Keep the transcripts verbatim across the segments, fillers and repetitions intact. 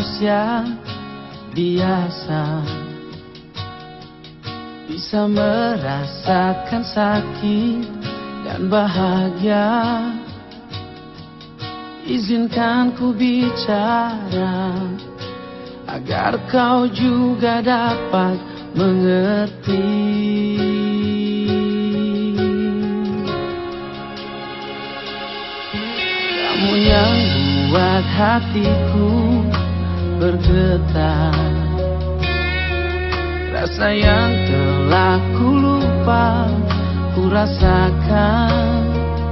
manusia biasa bisa merasakan sakit dan bahagia. Izinkan ku bicara agar kau juga dapat mengerti. Kamu yang buat hatiku bergetar, rasa yang telah ku lupa ku rasakan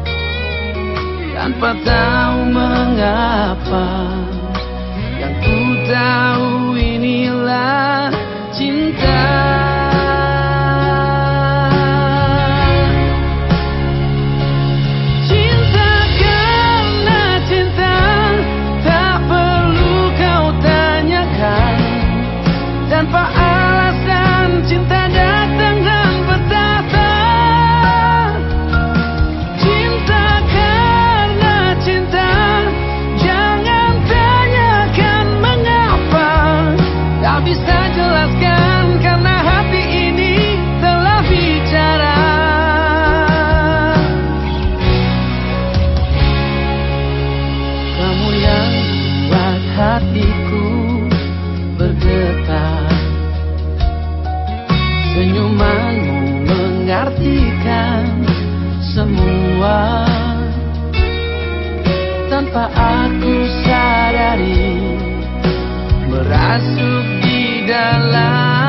tanpa tahu mengapa. Yang ku tahu inilah cinta. Cinta karena cinta, tak perlu kau tanyakan. Tanpa alasan cinta datang dan bertata. Cinta karena cinta, jangan tanyakan mengapa. Tak bisa jelaskan karena hati ini telah bicara. Kamu yang buat hatiku bergetar, senyumanmu mengartikan semua. Tanpa aku sadari, merasuk di dalam